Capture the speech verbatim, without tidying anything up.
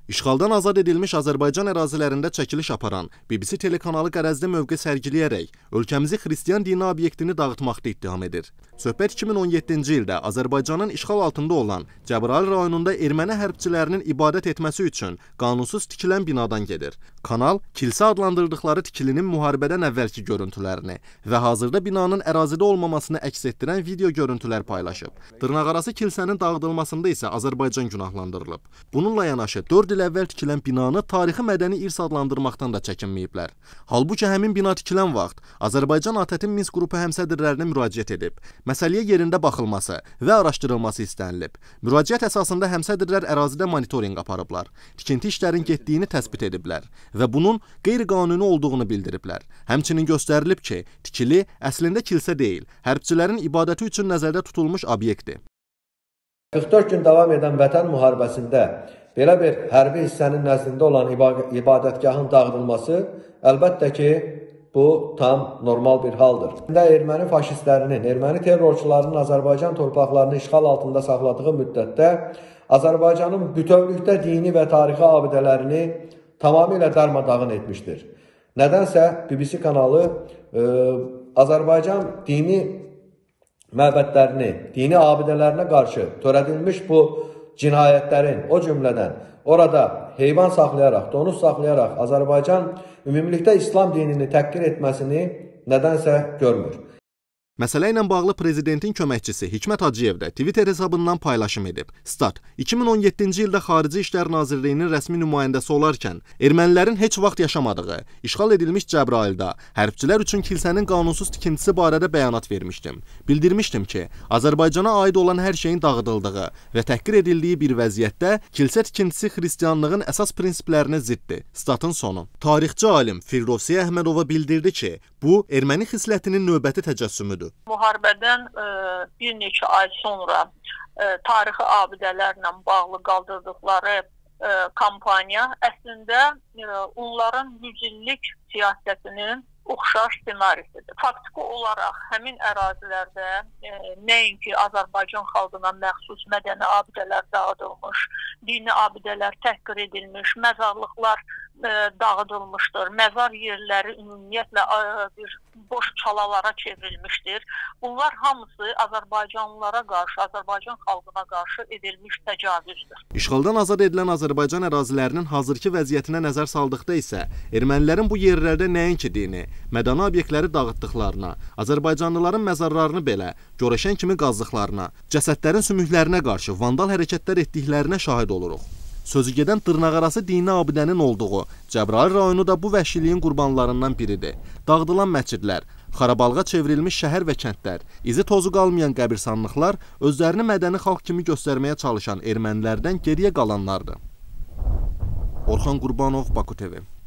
İşğaldan azad edilmiş Azərbaycan ərazilərində çəkiliş aparan B B C telekanalı qərəzli mövqe sərgiləyərək ölkəmizi xristiyan dini obyektini dağıtmaqda ittiham edir. Söhbət iki min on yeddinci ildə Azərbaycanın işğal altında olan Cəbrayıl rayonunda erməni hərbçilərinin ibadət etməsi üçün qanunsuz tikilən binadan gedir. Kanal, kilsə adlandırdıqları tikilinin müharibədən əvvəlki görüntülərini və hazırda binanın ərazidə olmamasını əks etdirən video görüntülər paylaşıb. Dırnaqarası kilsənin dağıdılmasında isə Azərbaycan günahlandırılıb. Bununla yanaşı dörd il əvvəl tikilən binanı tarixi mədəni irs adlandırmaqdan da çəkinməyiblər. Halbuki həmin bina tikilən vaxt Azərbaycan ATƏT-in Minsk qrupu həmsədrlərinə müraciət edib. Məsələyə yerində baxılması və araşdırılması istənilib. Müraciət əsasında həmsədrlər ərazidə monitorinq aparıblar. Tikinti işlərin getdiyini təsbit ediblər və bunun qeyri-qanuni olduğunu bildiriblər. Həmçinin göstərilib ki, tikili əslində kilsə deyil, hərbçilərin ibadəti üçün nəzərdə tutulmuş obyektdir. qırx dörd gün davam edən Vətən müharibəsində belə bir hərbi hissənin nəzdində olan ibadətgahın dağıdılması əlbəttə ki, bu tam normal bir haldır. Erməni faşistlərinin, erməni terrorçularının Azərbaycan torpaqlarını işğal altında saxladığı müddətdə Azərbaycanın bütövlükdə dini və tarixi abidələrini tamamilə darmadağın etmişdir. Nədənsə B B C kanalı e, Azərbaycan dini məbədlərini, dini abidələrinə qarşı törədilmiş bu cinayətlərin, o cümlədən orada heyvan saxlayaraq, donuz saxlayaraq Azərbaycan ümumilikdə İslam dinini təhqir etməsini nədənsə görmür. Məsələ ilə bağlı prezidentin köməkçisi Hikmət Hacıyev də Twitter hesabından paylaşım edib. Stat, iki min on yeddinci ildə Xarici İşlər Nazirliyinin rəsmi nümayəndəsi olarkən ermənilərin heç vaxt yaşamadığı, işğal edilmiş Cəbrayılda hərbçilər üçün kilsənin qanunsuz tikintisi barədə bəyanat vermişdim. Bildirmişdim ki, Azərbaycana aid olan hər şeyin dağıdıldığı və təhqir edildiyi bir vəziyyətdə kilsə tikintisi xristianlığın əsas prinsiplərinə ziddir. Statın sonu. Tarixçi alim Firdovsiyə Əhmədova bildirdi ki, bu erməni xislətinin növbəti təcəssümüdür. Müharibədən e, bir neçə ay sonra e, tarixi abidələrlə bağlı qaldırdıqları e, kampaniya əslində e, onların yüz illik siyasətinin oxşar ssenarisidir. Faktiki olaraq həmin ərazilərdə e, nəinki Azərbaycan xalqına məxsus mədəni abidələr dağıdılmış, dini abidələr təhqir edilmiş, məzarlıqlar e, dağıdılmışdır, məzar yerləri ümumiyyətlə e, bir boş çalalara çevrilmişdir. Bunlar hamısı Azərbaycanlılara qarşı, Azərbaycan xalqına qarşı edilmiş təcavüzdür. İşğaldan azad edilən Azərbaycan ərazilərinin hazırki vəziyyətinə nəzər saldıqda isə ermənilərin bu yerlərdə nəinki dini, mədəni obyektləri dağıtdıqlarına, Azərbaycanlıların məzarlarını belə görəşən kimi qazdıqlarına, cəsədlərin sümüklərinə qarşı vandal hərəkətlər etdiklərinə şahid oluruq. Sözü gedən dırnaqarası dini abidənin olduğu Cəbrayıl rayonu da bu vəhşiliyin qurbanlarından biridir. Dağıdılan məscidlər, xarabalığa çevrilmiş şəhər və kəndlər, izi tozu qalmayan qəbirstanlıqlar özlərini mədəni xalq kimi göstərməyə çalışan ermənilərdən geriyə qalanlardır. Orxan Qurbanov, Baku T V.